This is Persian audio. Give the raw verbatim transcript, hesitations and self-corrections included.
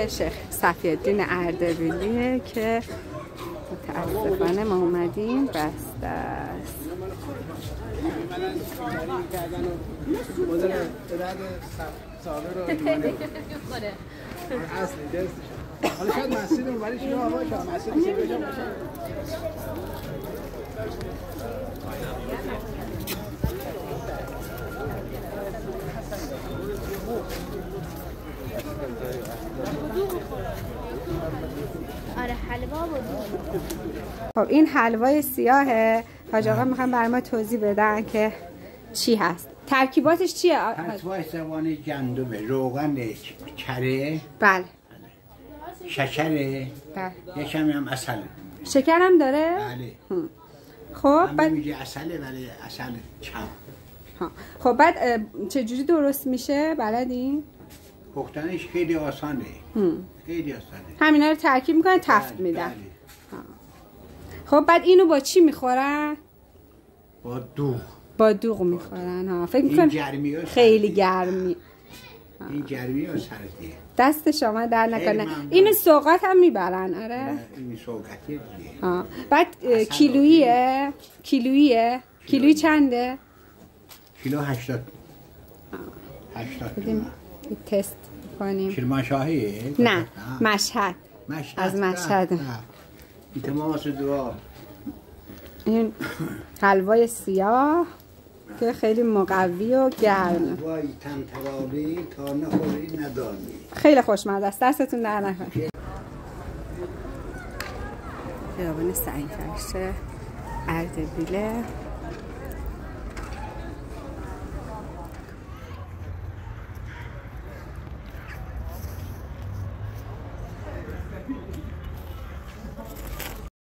شیخ صفی‌الدین اردبیلیه که متاسفانه ما اومدیم بسته است. حالا شاید مسیر اونوری شروع هوا شد مسیر سیبه جا باشه. آره حلوا بود. خب این حلوای سیاهه. حاج آقا میخوام برای ما توضیح بدن که چی هست. ترکیباتش چیه؟ ترکیباتش زبان گندمه، روغن، کره، بله، شکره، بله، یه کمی هم عسل. شکر هم داره؟ بله. خب بعد میگه عسله ولی عسل کم. ها. خب بعد چجوری درست میشه؟ بلدین؟ پختنش خیلی آسانه. هم. خیلی آسانه. همینا رو ترکیب میکنن تفت بله، میدن. بله. خب بعد اینو با چی میخورن؟ با دوغ. با دوغ میخورن ها. فکر این میکنم گرمی خیلی گرمی. این گرمی و سردیه. دست شما در نکنه. اینو سوغات هم میبرن. آره. این سوغاتیه دیگه. ها. بعد کیلوییه؟ کیلوییه؟ کیلویی چنده؟ کیلو هشتاد. هشتاد تومن. تست کنیم. کرمانشاهیه؟ نه، مشهد. مشهد. از مشهد. این تماس دعا. این حلوای سیاه که خیلی مقوی و گرم. وای تنترالی تا نخوری ندانی. خیلی خوشمزه است. دستتون در نکنه. خیابان سنگفرش اردبیله.